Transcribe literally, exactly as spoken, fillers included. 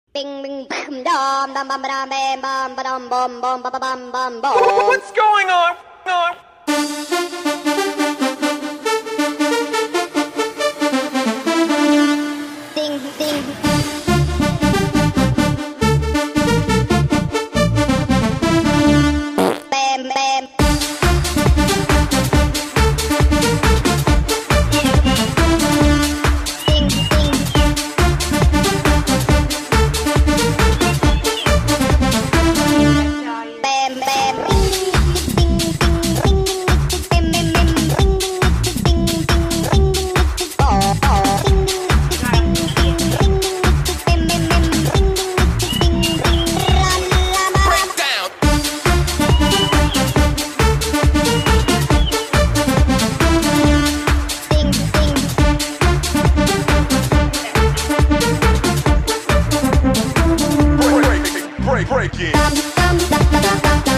Bing bing bam dum dum bum bam bam bum bum bum bum bum bum bum bum. What's going on? on? Ding ding. Bam bam. Ding ding. Bam bam. Ding ding ding ding ding ding. Bam bam bam. Ding ding ding ding ding ding. Oh oh. Ding ding ding ding ding ding. Bam bam bam. Ding ding ding ding ding. La la la. Break down. Ding ding. Break, break, break, break it. Dum dum dum dum dum.